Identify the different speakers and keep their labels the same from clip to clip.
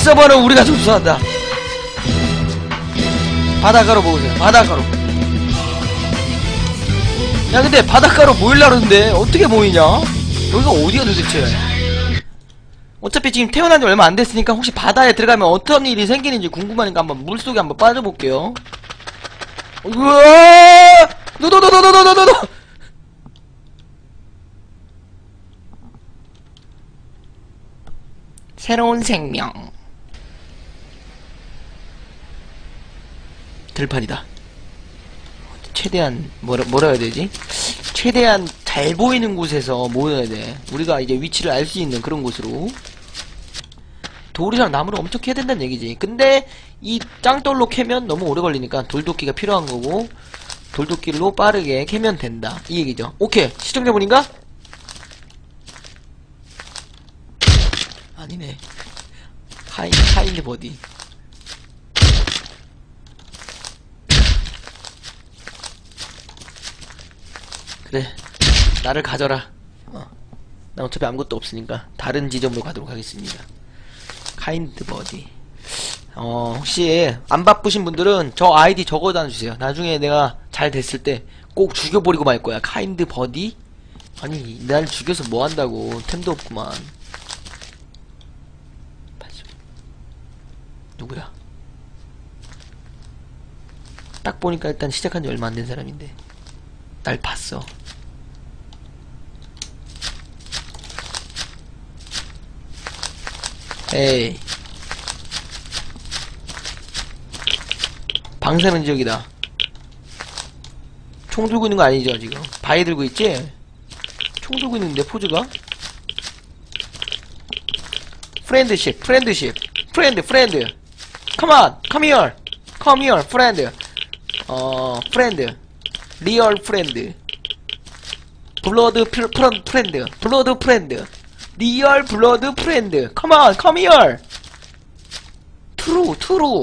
Speaker 1: 서버는 우리가 접수한다. 바닷가로 모으세요. 바닷가로. 야 근데 바닷가로 모일라 그러는데 어떻게 모이냐? 여기가 어디야 도대체? 어차피 지금 태어난 지 얼마 안 됐으니까 혹시 바다에 들어가면 어떤 일이 생기는지 궁금하니까 한번 물속에 한번 빠져볼게요. 우와! 노노노노노노노노! 새로운 생명. 들판이다. 최대한 뭐라 해야 되지? 최대한 잘 보이는 곳에서 모여야 돼. 우리가 이제 위치를 알 수 있는 그런 곳으로. 돌이랑 나무를 엄청 캐야 된다는 얘기지. 근데 이 짱돌로 캐면 너무 오래 걸리니까 돌도끼가 필요한 거고, 돌도끼로 빠르게 캐면 된다 이 얘기죠. 오케이. 시청자분인가? 아니네. 카인드 버디. 그래, 나를 가져라. 나 어차피 아무것도 없으니까 다른 지점으로 가도록 하겠습니다. 카인드 버디. 혹시 안 바쁘신 분들은 저 아이디 적어다 주세요. 나중에 내가 잘 됐을 때 꼭 죽여버리고 말 거야. 카인드 버디? 아니, 날 죽여서 뭐 한다고. 템도 없구만. 누구야? 딱 보니까 일단 시작한 지 얼마 안 된 사람인데 날 봤어. 에이, 방사능 지역이다. 총 들고 있는 거 아니죠 지금? 바위 들고 있지? 총 들고 있는데 포즈가? 프렌드십 프렌드 Come on, come here, friend. friend, real friend, blood friend, real blood friend. Come here. True,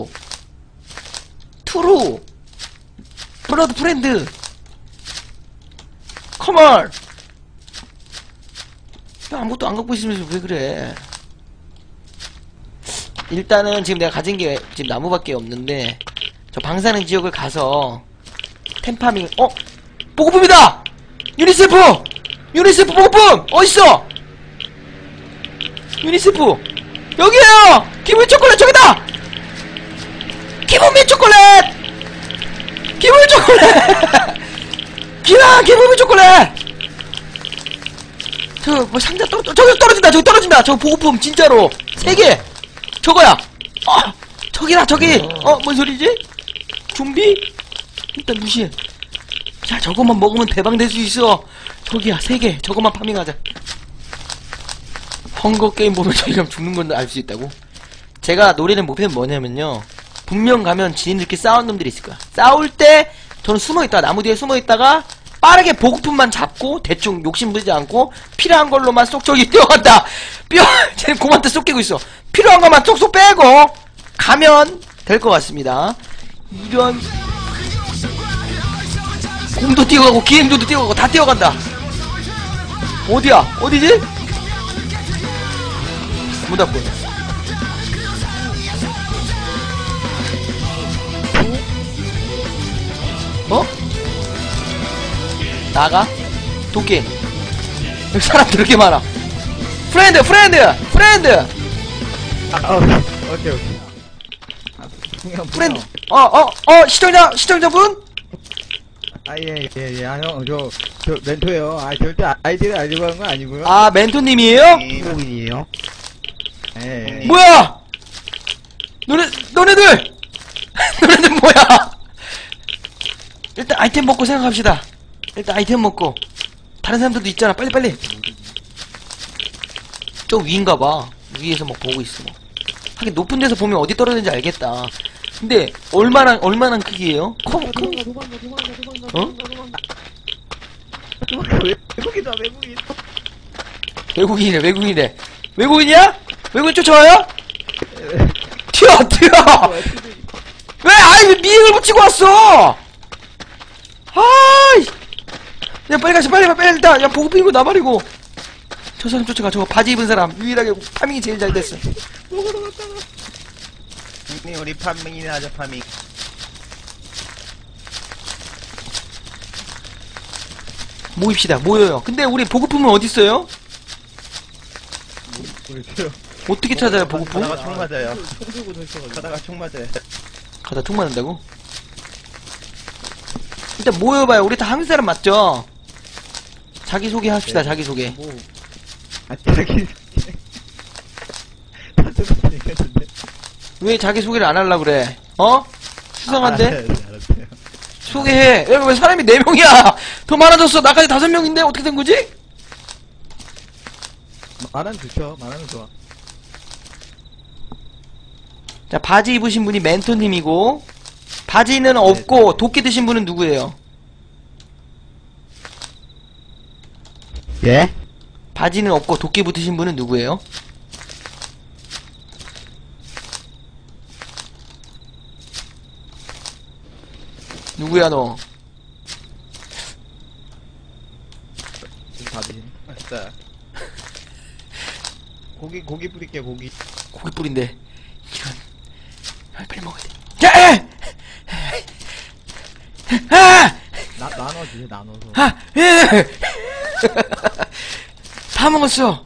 Speaker 1: blood friend. Come on. 야, 아무것도 안 갖고 있으면서 왜 그래? 일단은 지금 내가 가진 게 지금 나무밖에 없는데 저 방사능 지역을 가서 템파밍. 보급품이다! 유니세프 보급품! 어딨어? 유니세프 여기에요! 기분 초콜릿 저기다! 기분미 초콜릿! 기분미 초콜릿! 저 뭐 상자 저기 떨어진다! 저 보급품 진짜로 3개! 저거야! 저기다 저기! 뭔 소리지? 좀비? 일단 무시해. 자, 저것만 먹으면 대박 될 수 있어. 저기야, 3개. 저것만 파밍하자. 헝거게임 보면 저희가 죽는 건 알 수 있다고? 제가 노리는 목표는 뭐냐면요, 분명 가면 지인들끼리 싸운 놈들이 있을 거야. 싸울 때 저는 숨어있다가, 나무 뒤에 숨어있다가 빠르게 보급품만 잡고 대충 욕심부리지 않고 필요한 걸로만 쏙. 저기 뛰어간다. 쟤는 공한테 쏙 끼고 있어. 필요한 것만 쏙쏙 빼고 가면 될 것 같습니다. 이런 곰도 뛰어가고 기행도도 뛰어가고 다 뛰어간다. 어디야? 어디지? 문 닫고. 나가? 도끼. 여기 사람들 이렇게 많아. 프렌드!
Speaker 2: 오케이.
Speaker 1: 프렌드! 시청자분?
Speaker 2: 예. 형, 저 멘토예요. 절대 아이디를 알려고 하는 건 아니고요.
Speaker 1: 멘토님이에요?
Speaker 2: 이공인이에요. 예.
Speaker 1: 뭐야! 너네들 뭐야! 일단 아이템 먹고 생각합시다. 일단 아이템 먹고. 다른 사람들도 있잖아. 빨리. 저 위인가봐. 위에서 막 보고 있어. 하긴 높은 데서 보면 어디 떨어지는지 알겠다. 근데 얼마나 크기예요?
Speaker 2: 외국이다, 외국인.
Speaker 1: 외국인이래. 외국인이야? 외국인 쫓아와요? 튀어! 왜 미행을 붙이고 왔어! 야, 빨리 가시, 빨리 일단. 야, 보급 피고 나발이고. 저 사람 쫓아가. 저거 바지 입은 사람. 유일하게 파밍이 제일 잘 됐어.
Speaker 2: 먹으러 갔다가.
Speaker 3: 형님 우리 파밍이나 하자 파밍.
Speaker 1: 모입시다. 모여요. 근데 우리 보급품은 어딨어요?
Speaker 2: 모르겠어요.
Speaker 1: 어떻게 찾아요, 보급품?
Speaker 3: 가다가 총 맞아요.
Speaker 2: 총 들고 서 있어가지고.
Speaker 3: 가다가 총 맞아요.
Speaker 1: 가다 총 맞는다고? 일단 모여봐요. 우리 다 한국 사람 맞죠? 자기소개 합시다,
Speaker 2: 네.
Speaker 1: 자기소개.
Speaker 2: 뭐. 아, 자기. 다 똑같이 생겼는데.
Speaker 1: 왜 자기소개를 안 하려고 그래? 어? 수상한데?
Speaker 2: 알았어요.
Speaker 1: 소개해. 여기 왜 사람이 4명이야? 더 많아졌어. 나까지 5명인데? 어떻게 된 거지?
Speaker 2: 말하면 좋죠. 말하면 좋아.
Speaker 1: 자, 바지 입으신 분이 멘토님이고, 바지는 없고, 도끼 드신 분은 누구예요?
Speaker 2: 예?
Speaker 1: 바지는 없고, 도끼 붙으신 분은 누구예요? 누구야, 너?
Speaker 2: 밥이.
Speaker 3: 아싸.
Speaker 2: 고기 뿌릴게, 고기.
Speaker 1: 고기 뿌린데. 이런. 아, 빨리 먹어야 돼. 자! 아!
Speaker 2: 나눠주세요, 나눠서.
Speaker 1: 아! 예! 다 먹었어.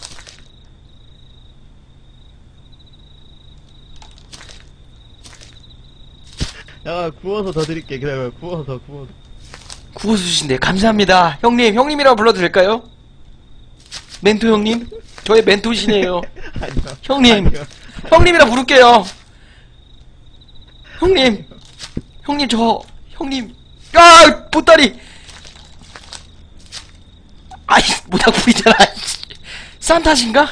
Speaker 2: 야, 구워서 더 드릴게. 그래, 구워서.
Speaker 1: 구워서 주신대. 감사합니다. 형님, 형님이라고 불러도 될까요? 멘토 형님? 저의 멘토시네요.
Speaker 2: 아니요.
Speaker 1: 형님.
Speaker 2: 아니요.
Speaker 1: 형님이라 부를게요. 형님. 형님, 형님. 아! 보따리! 아이, 모닥불이잖아. 산타신가?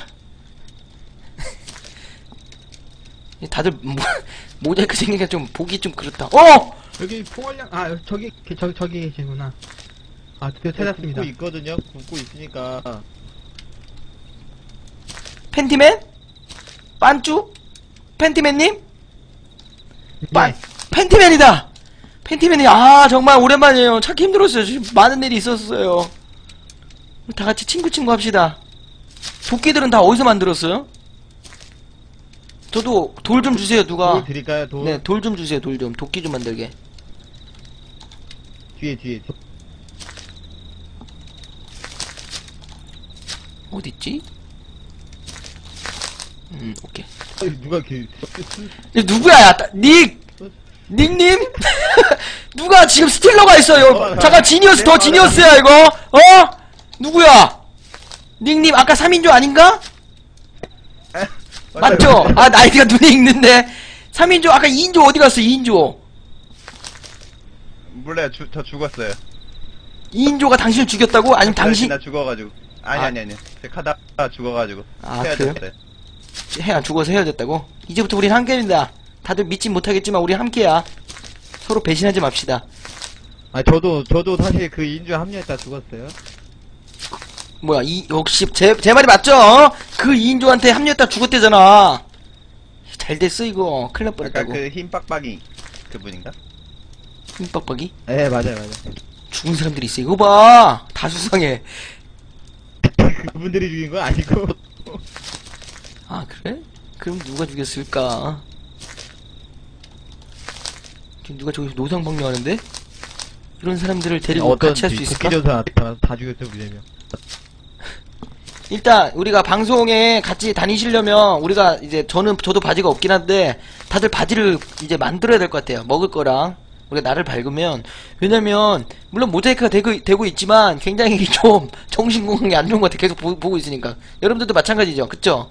Speaker 1: 다들 모자이크 생기니까 좀 보기 좀 그렇다.
Speaker 4: 여기 포괄량 저기 계시구나. 드디어 찾았습니다.
Speaker 2: 굽고 있거든요. 굽고 있으니까.
Speaker 1: 팬티맨? 빤쭈? 팬티맨님?
Speaker 4: 네.
Speaker 1: 팬티맨이다! 팬티맨이, 정말 오랜만이에요. 찾기 힘들었어요. 지금 많은 일이 있었어요. 우리 다 같이 친구 합시다. 도끼들은 다 어디서 만들었어요? 저도 돌 좀 주세요, 누가.
Speaker 2: 돌 드릴까요, 돌?
Speaker 1: 네, 돌 좀 주세요, 돌 좀. 도끼 좀 만들게.
Speaker 2: 뒤에.
Speaker 1: 어딨지? 오케이.
Speaker 2: 누가 이렇게.
Speaker 1: 이거 누구야, 야, 닉님? 누가 지금 스틸러가 있어요. 잠깐, 지니어스, 더 지니어스야, 이거. 누구야? 닉님, 아까 3인조 아닌가? 맞죠? 나이가 눈에 익는데. 3인조, 아까 2인조 어디 갔어, 2인조?
Speaker 3: 몰라요. 저 죽었어요.
Speaker 1: 2인조가 당신을 죽였다고? 아니면 당신,
Speaker 3: 나 죽어가지고. 아니. 제가 하다가 죽어가지고.
Speaker 1: 그래요? 죽어서 헤어졌다고? 이제부터 우린 함께입니다. 다들 믿진 못하겠지만 우린 함께야. 서로 배신하지 맙시다.
Speaker 2: 저도 사실 그 인주에 합류했다 죽었어요.
Speaker 1: 뭐야, 역시 제 말이 맞죠? 그 2인조한테 합류했다 죽었대잖아. 잘 됐어 이거. 큰일 날
Speaker 3: 아까
Speaker 1: 뻔했다고.
Speaker 3: 그 흰 빡빡이 그분인가?
Speaker 1: 흠뻑뻑이?
Speaker 2: 예, 맞아요.
Speaker 1: 죽은 사람들이 있어. 이거 봐. 다 수상해.
Speaker 2: 그분들이 죽인 거 아니고.
Speaker 1: 그래? 그럼 누가 죽였을까? 지금 누가 저기서 노상방뇨 하는데? 이런 사람들을 데리고 같이 할 수 있을까?
Speaker 2: 도끼전사 다 죽였어요, 무대명.
Speaker 1: 일단 우리가 방송에 같이 다니시려면 우리가 이제 저도 바지가 없긴 한데 다들 바지를 이제 만들어야 될 것 같아요. 먹을 거랑 우리가 나를 밝으면. 왜냐면 물론 모자이크가 되고 있지만 굉장히 좀 정신 건강이 안 좋은 것 같아. 계속 보고 있으니까. 여러분들도 마찬가지죠, 그쵸?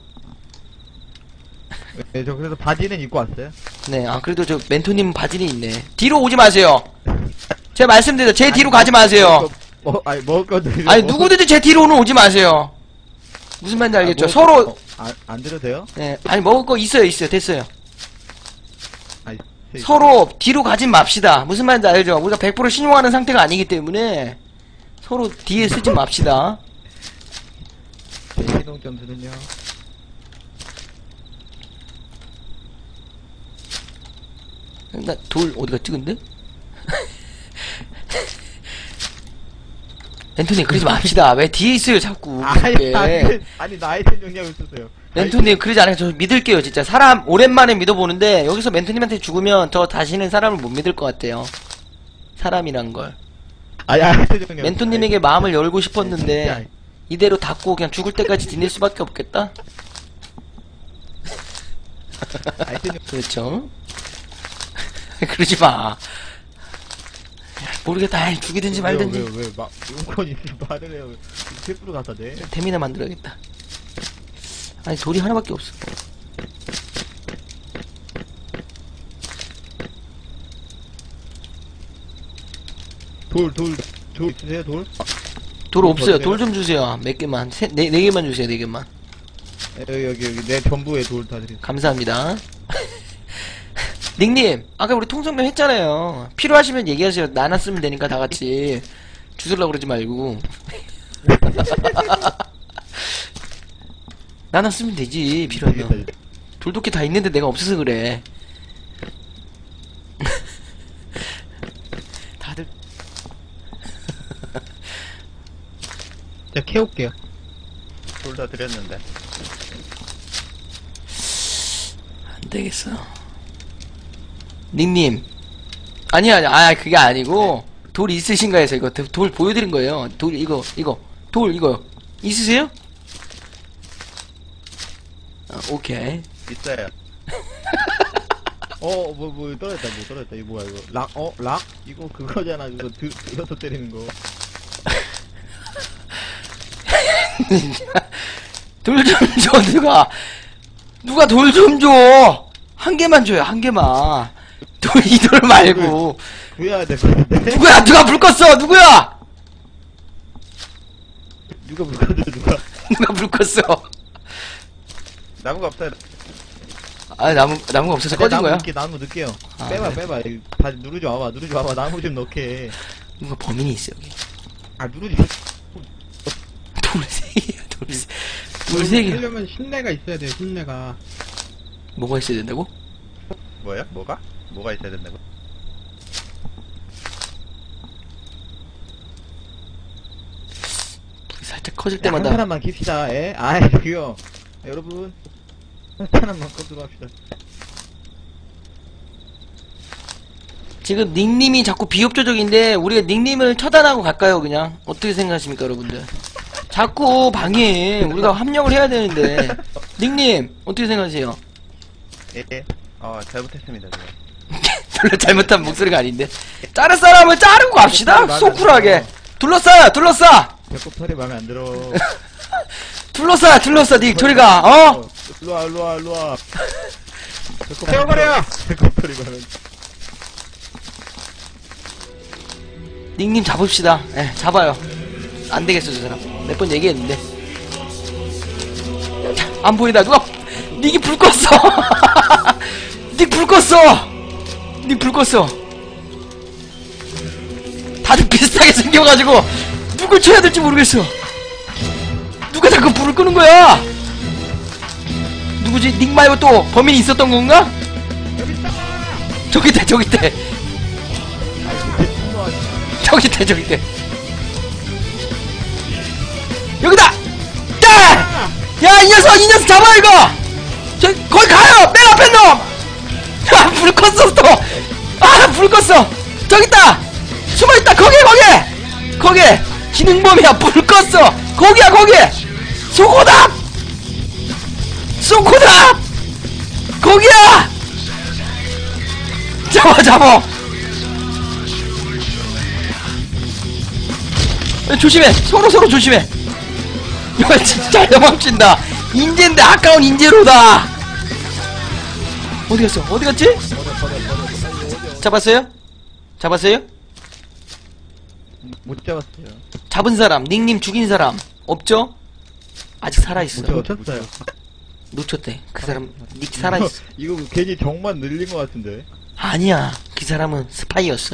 Speaker 2: 네, 저 그래서 바지는 입고 왔어요.
Speaker 1: 네, 그래도 저 멘토님 바지는 있네. 뒤로 오지 마세요. 제가 말씀드려요. 제 뒤로 가지 마세요.
Speaker 2: 먹을 거 드리고.
Speaker 1: 아니 누구든지 제 뒤로는 오지 마세요. 무슨 말인지 알겠죠? 서로
Speaker 2: 안 드려도 돼요?
Speaker 1: 네, 아니 먹을 거 있어요, 됐어요.
Speaker 2: 아니,
Speaker 1: 서로 뒤로 가진 맙시다. 무슨 말인지 알죠? 우리가 100% 신용하는 상태가 아니기 때문에 서로 뒤에 쓰지 맙시다.
Speaker 2: 제 이동 점수는요.
Speaker 1: 나 돌 어디가 찍은데? 멘토님 그러지 맙시다. 왜 뒤에 있어요 자꾸.
Speaker 2: 아니,
Speaker 1: 그렇게.
Speaker 2: 아니, 나 아이템 정리하고 있었어요.
Speaker 1: 멘토님 그러지 않아요. 저 믿을게요 진짜. 사람 오랜만에 믿어보는데 여기서 멘토님한테 죽으면 저 다시는 사람을 못 믿을 것 같아요. 사람이란 걸.
Speaker 2: 아니, 아이템 정리.
Speaker 1: 멘토님에게 마음을 열고
Speaker 2: 진짜.
Speaker 1: 싶었는데 이대로 닫고 그냥 죽을 때까지 지낼 수밖에 없겠다.
Speaker 2: 아이템 정리.
Speaker 1: 그렇죠. 그러지 마. 모르겠다. 아이, 죽이든지 말든지.
Speaker 2: 왜, 막, 용건 있으면 말을 해요. 테이프로 갖다 대.
Speaker 1: 템이나 만들어야겠다. 아니 돌이 하나밖에 없어.
Speaker 2: 돌 있으세요, 돌?
Speaker 1: 돌 없어요.
Speaker 2: 어디세요?
Speaker 1: 돌 좀 주세요. 몇 개만. 네 개만 주세요. 4개만.
Speaker 2: 여기, 내 전부에 돌 다 드릴게요.
Speaker 1: 감사합니다. 닉님, 아까 우리 통성명 했잖아요. 필요하시면 얘기하세요. 나눠 쓰면 되니까 다 같이. 주술라고 그러지 말고. 나눠 쓰면 되지. 필요하면. 돌도끼 다 있는데 내가 없어서 그래. 다들
Speaker 4: 제가 캐올게요.
Speaker 3: 둘 다 드렸는데.
Speaker 1: 안 되겠어. 닉님. 아니야. 그게 아니고, 돌 있으신가 해서 이거 돌 보여드린 거예요. 돌, 이거. 돌, 이거. 있으세요? 아, 오케이.
Speaker 3: 있어요.
Speaker 2: 뭐 떨어졌다. 이거 뭐야, 이거. 락? 이거 그거잖아. 이거 들어서 때리는 거.
Speaker 1: 돌 좀 줘, 누가 돌 좀 줘! 한 개만 줘요, 한 개만. 이 돌 말고.
Speaker 2: 구해야 될 것 같은데?
Speaker 1: 누가 불 껐어! 누구야!
Speaker 2: 누가 불가져, 누가?
Speaker 1: 누가 불 껐어!
Speaker 3: 나무가 없어요.
Speaker 1: 아, 나무가 없어서 꺼진 거야?
Speaker 2: 나무 넣을게요.
Speaker 1: 아,
Speaker 2: 빼봐.
Speaker 1: 그래?
Speaker 2: 이거 다 누르지 와봐. 나무 좀 넣게.
Speaker 1: 누가 범인이 있어, 여기.
Speaker 2: 아, 누르지.
Speaker 1: 돌 세 개야, 돌 세 개.
Speaker 4: 하려면 신뢰가 있어야 돼요, 신뢰가.
Speaker 1: 뭐가 있어야 된다고?
Speaker 3: 뭐야? 뭐가 있어야 된다고?
Speaker 1: 불이 살짝 커질
Speaker 2: 한
Speaker 1: 때마다.
Speaker 2: 사람만 킵시다, 예? 아이, 저기요. 여러분. 한 사람만 꺼도록 합시다.
Speaker 1: 지금 닉님이 자꾸 비협조적인데, 우리가 닉님을 처단하고 갈까요, 그냥? 어떻게 생각하십니까, 여러분들? 자꾸 방해. 우리가 합력을 해야 되는데. 닉님, 어떻게 생각하세요?
Speaker 3: 예. 잘못했습니다. 제가.
Speaker 1: 별로 잘못한 목소리가 아닌데. 자를 사람을 자르고 갑시다. 소쿨하게. 둘러싸.
Speaker 2: 배꼽 털이 마음에 안 들어.
Speaker 1: 둘러싸. 닉 저리가. 어?
Speaker 2: 일로와.
Speaker 4: 태워버려!
Speaker 2: 배꼽 털이 마음에 안 들어.
Speaker 1: 닉님 잡읍시다. 예, 잡아요. 안 되겠어, 저 사람. 몇 번 얘기했는데. 자, 안 보인다. 닉이 불 껐어. 닉 불 껐어. 다들 비슷하게 생겨가지고 누굴 쳐야 될지 모르겠어. 누가 자꾸 불을 끄는 거야? 누구지? 닉 말고 또 범인이 있었던 건가? 저기 있대. 저기 있대. 여기다! 야, 이 녀석 잡아, 이거! 거기 가요! 맨 앞에 놈! 야, 불 껐어, 또! 불 껐어! 저기 있다! 숨어있다, 거기! 기능범이야, 불 껐어! 거기야! 소고답! 거기야! 잡아! 조심해! 서로 조심해! 이거 진짜 도망친다! 인재인데 아까운 인재로다! 어디 갔지? 잡았어요?
Speaker 2: 못 잡았어요.
Speaker 1: 잡은 사람, 닉님 죽인 사람, 없죠? 아직 살아있어.
Speaker 2: 못
Speaker 4: 놓쳤어요.
Speaker 1: 놓쳤대. 그 사람, 닉 살아있어.
Speaker 2: 이거 괜히 정만 늘린 것 같은데.
Speaker 1: 아니야. 그 사람은 스파이였어.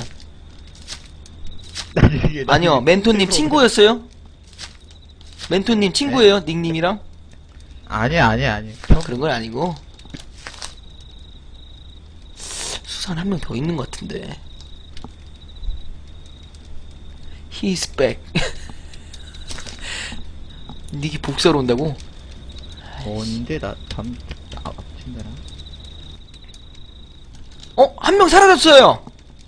Speaker 2: 나중에
Speaker 1: 아니요. 멘토님 친구였어요? 멘토님 친구예요? 닉님이랑?
Speaker 2: 아니야.
Speaker 1: 그런 건 아니고. 수산 한 명 더 있는 것 같은데. He's back. 닉이 복사로 온다고?
Speaker 2: 언제 친다나?
Speaker 1: 한 명 사라졌어요!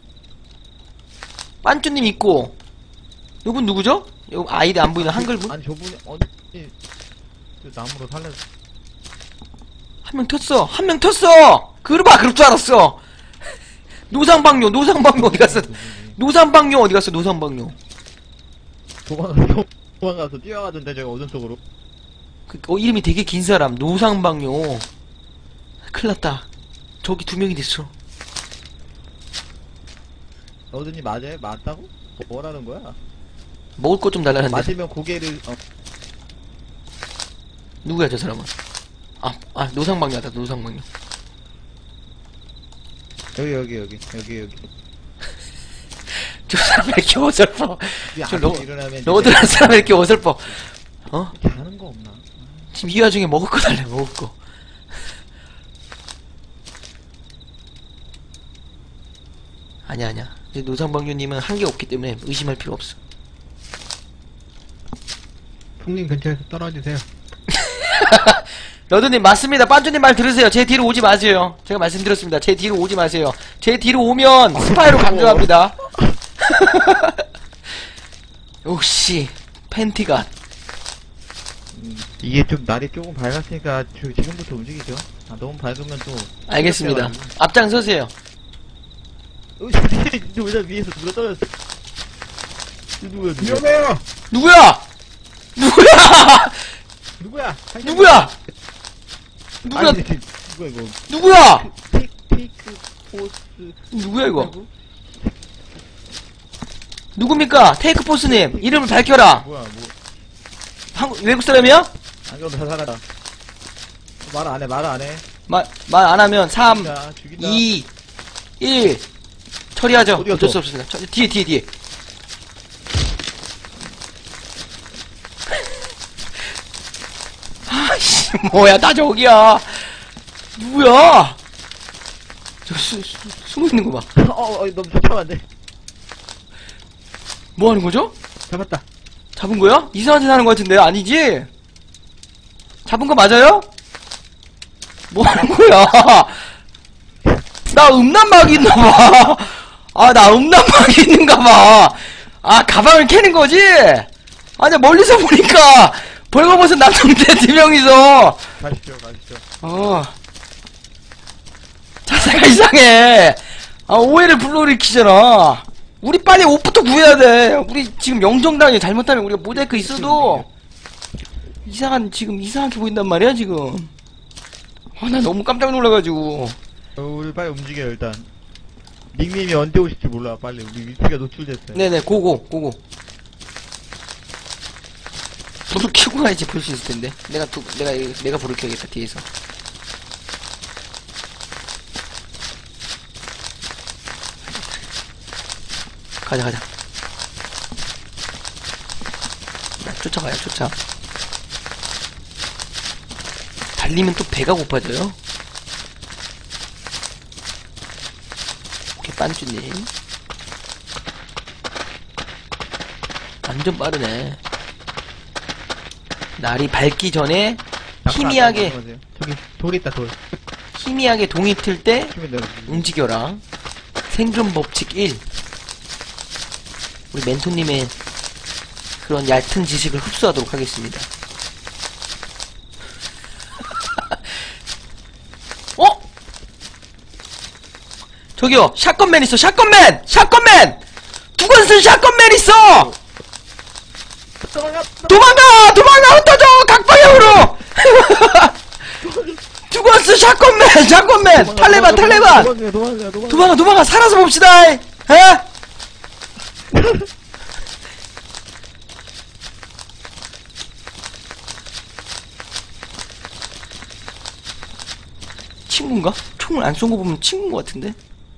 Speaker 1: 빤쭈님 있고. 요분 누구죠? 요 아이디 안 보이는 한글분?
Speaker 2: 아니 저분이 어디 나무로 살려.
Speaker 1: 한 명 텄어! 한 명 텄어! 그럴 줄 알았어! 노상방뇨 어디 갔어? 노상방뇨 어디 갔어, 노상방뇨?
Speaker 2: 도망가서 뛰어가던데 저기 오른쪽으로.
Speaker 1: 이름이 되게 긴 사람, 노상방뇨. 큰일났다. 저기 2명이 됐어.
Speaker 2: 어른이 맞아요? 맞다고? 뭐라는 거야?
Speaker 1: 먹을 것 좀 달라는데.
Speaker 2: 맞으면 고개를
Speaker 1: 누구야, 저 사람은? 노상방뇨다, 노상방뇨.
Speaker 2: 여기.
Speaker 1: 저 사람 왜 이렇게 어설퍼? 저
Speaker 2: 일어나면
Speaker 1: 로드란 사람 왜 이렇게 어설퍼?
Speaker 2: 자는 거 없나?
Speaker 1: 지금 이 와중에 먹을 거 달래, 먹을 거. 아니야. 이제 노상방뇨님은 한계 없기 때문에 의심할 필요 없어.
Speaker 4: 풍님 근처에서 떨어지세요.
Speaker 1: 러드님 맞습니다. 빤쭈님 말 들으세요. 제 뒤로 오지 마세요. 제가 말씀드렸습니다. 제 뒤로 오지 마세요. 제 뒤로 오면 스파이로 감정합니다. 역시 팬티가.
Speaker 2: 이게 좀 날이 조금 밝았으니까 지금부터 움직이죠. 너무 밝으면 또
Speaker 1: 알겠습니다. 앞장서세요.
Speaker 2: 저 위에서 누가 떨어졌어? 누구야?
Speaker 4: 위험해요!
Speaker 1: 누구야?
Speaker 4: 누구야?
Speaker 2: 아니, 누구야 이거?
Speaker 1: 누구야?
Speaker 2: 테이크 포스.
Speaker 1: 누구야 이거? 누굽니까? 테이크포스님 이름을 밝혀라.
Speaker 2: 뭐야
Speaker 1: 외국 사람이야?
Speaker 2: 안경 다 살아라. 말 안 해.
Speaker 1: 말 안 하면 3,
Speaker 2: 죽인다.
Speaker 1: 2, 1 처리하죠.
Speaker 2: 어디 갔어?
Speaker 1: 어쩔 수 없습니다. 뒤에. 아이씨, 뭐야, 나 저기야. 누구야? 숨어 있는 거 봐.
Speaker 2: 너무 잠깐만 돼.
Speaker 1: 뭐 하는 거죠?
Speaker 4: 잡았다.
Speaker 1: 잡은 거야? 이상한 짓 하는 거 같은데, 아니지? 잡은 거 맞아요? 뭐 하는 거야? 나 음란막이 있나 봐. 나 음란막이 있는가 봐. 가방을 캐는 거지? 아니, 멀리서 보니까 벌거벗은 남성들 2명이서.
Speaker 2: 가시죠.
Speaker 1: 자세가 이상해. 오해를 불러일으키잖아. 우리 빨리 옷부터 구해야 돼. 우리 지금 영정당에 잘못하면 우리가 모자이크 있어도 이상하게 보인단 말이야, 지금. 나 너무 깜짝 놀라가지고.
Speaker 2: 우리 빨리 움직여 일단. 닉님이 언제 오실지 몰라. 빨리 우리 위치가 노출됐어요.
Speaker 1: 네네, 고고. 불을 켜고 가야지 볼 수 있을 텐데. 내가 불을 켜야겠다, 뒤에서. 가자. 쫓아가요, 쫓아. 달리면 또 배가 고파져요. 오케이, 빤쭈님. 완전 빠르네. 날이 밝기 전에 희미하게
Speaker 4: 저기 돌 있다, 돌.
Speaker 1: 희미하게 동이 틀 때
Speaker 2: 치면 내가
Speaker 1: 움직여라. 생존 법칙 1. 우리 멘토님의 그런 얕은 지식을 흡수하도록 하겠습니다. 저기요, 샷건맨 있어, 샷건맨! 두건 쓴 샷건맨 있어! 도망가! 흩어져! 각방향으로! 두건 쓴 샷건맨! 탈레반! 도망가! 살아서 봅시다! 에? 친구인가? 총을 안 쏜 거 보면 친구인 거 같은데?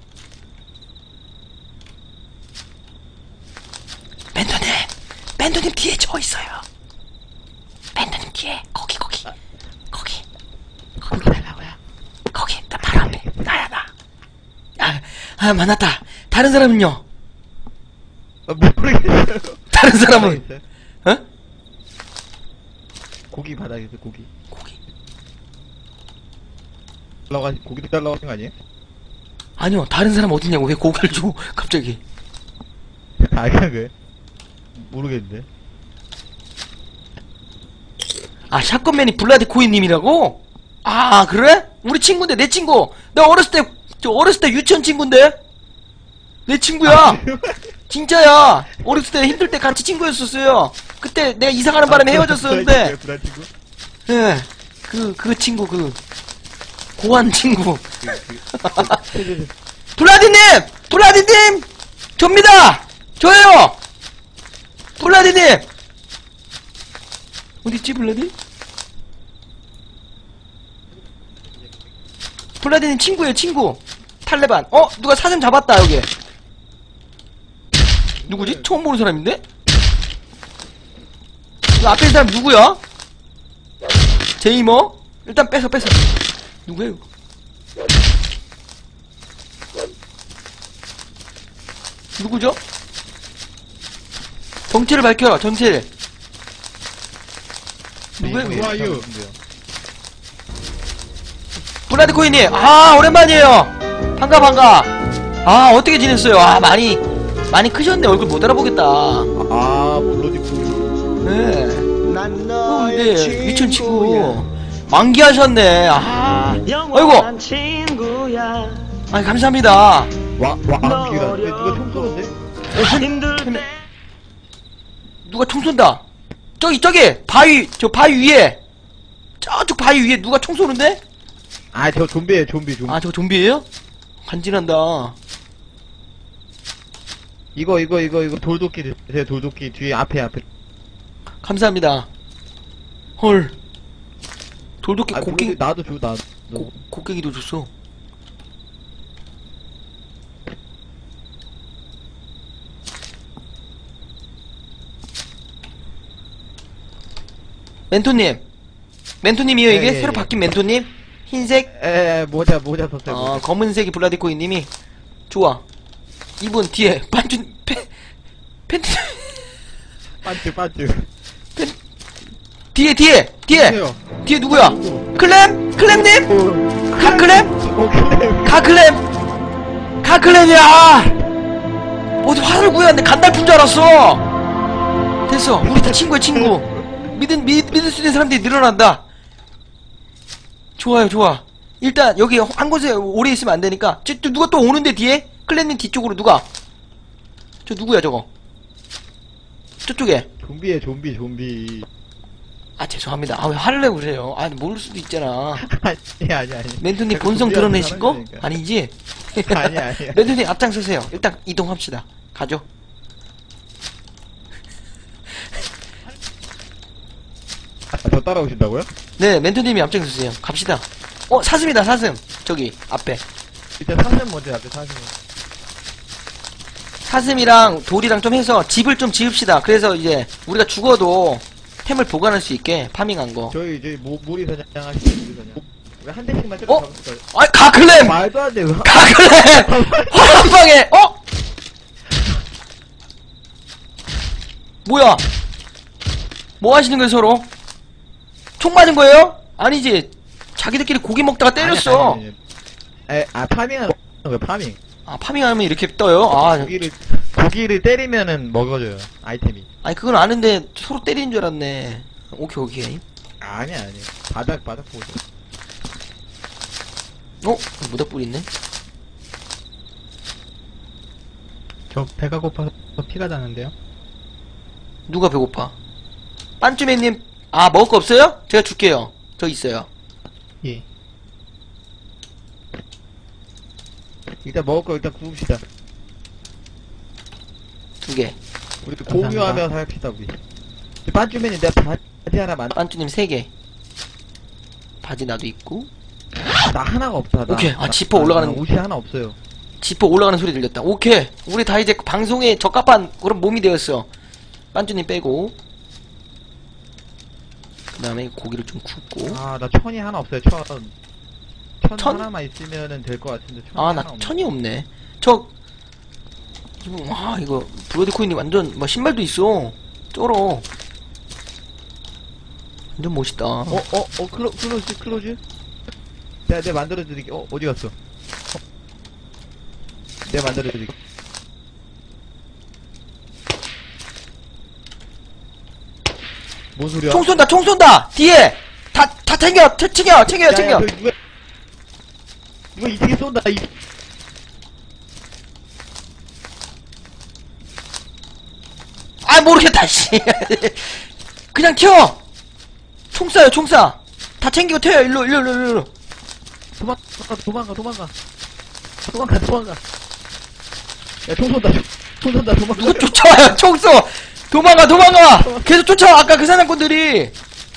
Speaker 1: 멘토님 뒤에 저 있어요. 멘토님 뒤에 거기 말라고요. 거기 나 바로 앞에 나야. 만났다. 다른 사람은요?
Speaker 2: 모르겠어요.
Speaker 1: 다른 사람은? 어?
Speaker 2: 고기 바닥에 있어, 고기.
Speaker 1: 고기.
Speaker 2: 고기도 달라고 하는 거 아니에요?
Speaker 1: 아니요, 다른 사람 어딨냐고. 왜 고기를 줘, 갑자기.
Speaker 2: 아, 그래? 모르겠는데.
Speaker 1: 아, 샷건맨이 블라디 코인님이라고? 아, 그래? 우리 친구인데, 내 친구. 내가 어렸을 때 유치원 친구인데? 내 친구야. 진짜야. 어렸을 때 힘들 때 같이 친구였었어요. 그때 내가 이사 가는 바람에 헤어졌었는데.
Speaker 2: 부산 친구?
Speaker 1: 예. 그 친구, 고한 친구. 블라디님! 블라디님! 접니다! 저예요! 블라디님! 어딨지, 블라디? 블라디님 친구예요, 친구. 탈레반. 누가 사슴 잡았다, 여기. 누구지? 처음 보는 사람인데? 이 앞에 있는 사람 누구야? 제이머? 일단 뺏어. 누구예요? 누구죠? 정체를 밝혀라, 정체를. 누구예요?
Speaker 2: 네,
Speaker 4: Who are you?
Speaker 1: 블라디 코인님, 오랜만이에요. 반가. 아, 어떻게 지냈어요? 많이 크셨네. 얼굴 못 알아보겠다.
Speaker 2: 블러디 고기.
Speaker 1: 네. 근데, 유치원 친구. 만기하셨네. 아이고. 감사합니다.
Speaker 2: 안기라. 누가 총 쏘는데?
Speaker 1: 누가 총 쏜다. 저기, 바위 위에. 저쪽 바위 위에 누가 총 쏘는데?
Speaker 2: 저 좀비에요, 좀비.
Speaker 1: 저거 좀비예요? 간지난다.
Speaker 2: 이거 돌도끼 드세요, 돌도끼. 뒤에 앞에.
Speaker 1: 감사합니다. 헐. 돌도끼 곡괭이,
Speaker 2: 나도 줘, 나도.
Speaker 1: 곡괭이도 줬어. 멘토님이요, 이게?
Speaker 2: 예,
Speaker 1: 새로
Speaker 2: 예.
Speaker 1: 바뀐 멘토님? 흰색?
Speaker 2: 모자 썼어요.
Speaker 1: 검은색이 블라디코이님이. 좋아. 이분 뒤에, 팬티,
Speaker 2: 반츠.
Speaker 1: 뒤에!
Speaker 4: 누구세요?
Speaker 1: 뒤에 누구야? 클램님? 가클램이야! 어디 화를 구해왔네. 간달프인 줄 알았어! 됐어. 우리 다 친구야, 친구. 믿을 수 있는 사람들이 늘어난다. 좋아. 일단, 여기 한 곳에 오래 있으면 안 되니까. 누가 또 오는데, 뒤에? 클램님 뒤쪽으로 누가? 저 누구야, 저거? 저쪽에.
Speaker 2: 좀비에 좀비.
Speaker 1: 죄송합니다. 왜 화를 내고 그래요? 모를 수도 있잖아.
Speaker 2: 아니.
Speaker 1: 멘토님 본성 드러내실 거? 아니지?
Speaker 2: 아니야.
Speaker 1: 멘토님 앞장서세요. 일단 이동합시다. 가죠.
Speaker 2: 저 따라오신다고요?
Speaker 1: 네, 멘토님이 앞장서세요. 갑시다. 사슴이다, 사슴. 저기, 앞에.
Speaker 2: 일단 사슴 먼저 앞에 사슴.
Speaker 1: 사슴이랑 돌이랑 좀 해서 집을 좀 지읍시다. 그래서 이제 우리가 죽어도 템을 보관할 수 있게 파밍한 거.
Speaker 2: 저희 이제 모리 사냥 하시죠, 모리 사냥. 우리 한 대씩만 때려
Speaker 1: 어?
Speaker 2: 잡을까요?
Speaker 1: 가클렘!
Speaker 2: 말도 안 돼.
Speaker 1: 가클렘! 화한방에! 뭐야? 뭐 하시는 거예요, 서로? 총 맞은 거예요? 아니지. 자기들끼리 고기 먹다가 때렸어.
Speaker 2: 아니. 파밍하는 거예요, 파밍.
Speaker 1: 파밍하면 이렇게 떠요?
Speaker 2: 고기를 때리면은 먹어줘요, 아이템이.
Speaker 1: 그건 아는데 서로 때리는 줄 알았네. 오케이.
Speaker 2: 아니. 바닥 보죠.
Speaker 1: 모닥불 있네.
Speaker 4: 저 배가 고파서 피가 나는데요?
Speaker 1: 누가 배고파? 빤쭈맨님, 먹을 거 없어요? 제가 줄게요. 저 있어요.
Speaker 4: 예.
Speaker 2: 일단 먹을 거 일단 구웁시다.
Speaker 1: 2개.
Speaker 2: 우리 또 공유하면서 합시다, 우리. 반쭈맨이 내가 바지 하나
Speaker 1: 빤쭈님 3개. 바지 나도 있고.
Speaker 2: 나 하나가 없다.
Speaker 1: 오케이. 지퍼 올라가는
Speaker 2: 옷이 하나 없어요.
Speaker 1: 지퍼 올라가는 소리 들렸다. 오케이. 우리 다 이제 방송에 적합한 그런 몸이 되었어. 빤쭈님 빼고. 그 다음에 고기를 좀 굽고.
Speaker 2: 나 천이 하나 없어요. 천 하나만 있으면은 될 것 같은데. 천이 하나
Speaker 1: 나
Speaker 2: 없네.
Speaker 1: 천이 없네. 지금, 이거, 브로디코인이 완전, 신발도 있어. 쩔어. 완전 멋있다.
Speaker 2: 클로즈? 내가 만들어드릴게. 어디 갔어? 내가 만들어드릴게. 뭔 소리야?
Speaker 1: 총 쏜다, 총 쏜다! 뒤에! 다 챙겨! 챙겨!
Speaker 2: 야,
Speaker 1: 챙겨!
Speaker 2: 저기 누가 이쪽에 쏜다,
Speaker 1: 아, 모르겠다, 씨. 그냥 켜! 총 쏴요, 총 쏴! 다 챙기고 튀어요, 일로.
Speaker 2: 도망가. 야, 총 쏜다, 도망가.
Speaker 1: 누구 쫓아와요, 총 쏘! 도망가! 계속 쫓아와, 아까 그 사냥꾼들이!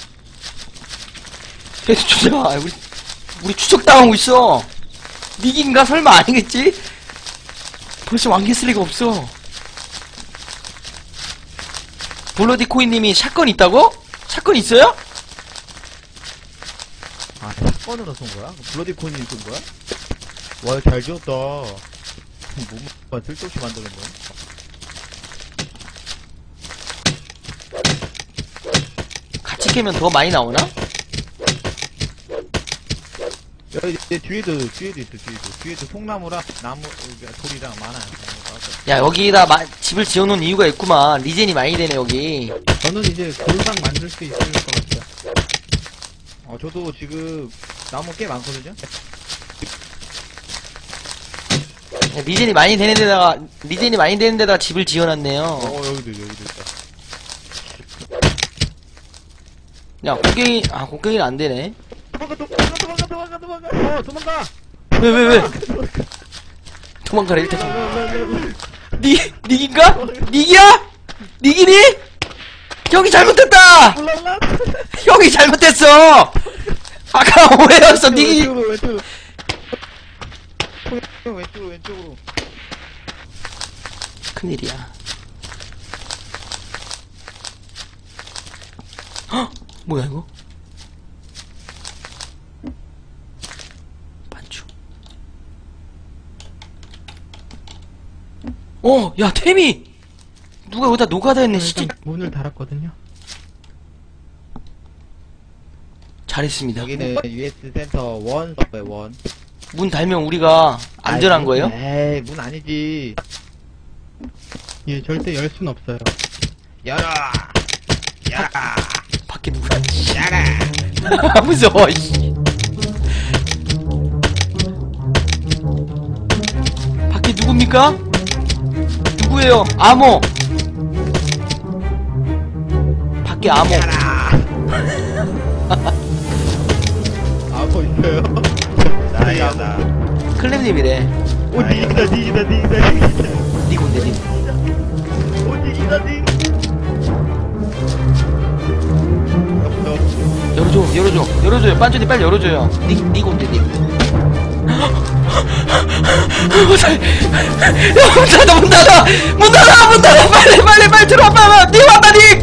Speaker 1: 계속 쫓아와, 우리 추적당하고 있어! 닉인가? 설마 아니겠지? 벌써 왕겠을 리가 없어. 블러디코인님이 샷건 있다고? 샷건 있어요?
Speaker 2: 아, 사건으로 쏜 거야? 블러디코님 쏜 거야? 와, 잘 지었다. 몸만 쓸데없이 만드는 거야?
Speaker 1: 같이 캐면 더 많이 나오나?
Speaker 2: 야, 이제 뒤에도 있어, 뒤에도 송나무랑 나무, 돌이랑 많아요.
Speaker 1: 야, 여기다 집을 지어놓은 이유가 있구만. 리젠이 많이 되네, 여기.
Speaker 4: 저는 이제 골방 만들 수 있을 것 같아요.
Speaker 2: 저도 지금 나무 꽤 많거든요?
Speaker 1: 야, 리젠이 많이 되는 데다가 집을 지어놨네요.
Speaker 2: 여기도 있다.
Speaker 1: 야, 곡괭이는 안 되네.
Speaker 2: 도망가!
Speaker 1: 왜? 도망가라, 일단. 닉인가? 닉이야? 닉이니? 형이 잘못했다! 형이 잘못했어! 아까 오해였어, 닉이.
Speaker 2: 왼쪽으로.
Speaker 1: 큰일이야. 헉! 뭐야, 이거? 반죽. 야, 템이! 누가 여기다 노가다 했네, 진짜.
Speaker 4: 일단 문을 달았거든요.
Speaker 1: 잘했습니다.
Speaker 2: 여기는 US 센터 1 서버에 1.
Speaker 1: 문 달면 우리가 안전한 거예요?
Speaker 2: 에이, 문 아니지.
Speaker 4: 예, 절대 열 순 없어요.
Speaker 2: 열어!
Speaker 1: 밖에 누구야? 무서워, 씨. 밖에 누굽니까? 누구예요? 암호. 밖에 암호.
Speaker 2: 아뭐 있어요?
Speaker 3: 나야.
Speaker 1: 클랩님이래.
Speaker 2: 닉이다.
Speaker 1: 니곤데, 니.
Speaker 2: 닉이다.
Speaker 1: 열어줘요. 빤전이 빨리 열어줘요. 니곤데, 니. 문 닫아! 빨리 들어와, 니 왔다, 니!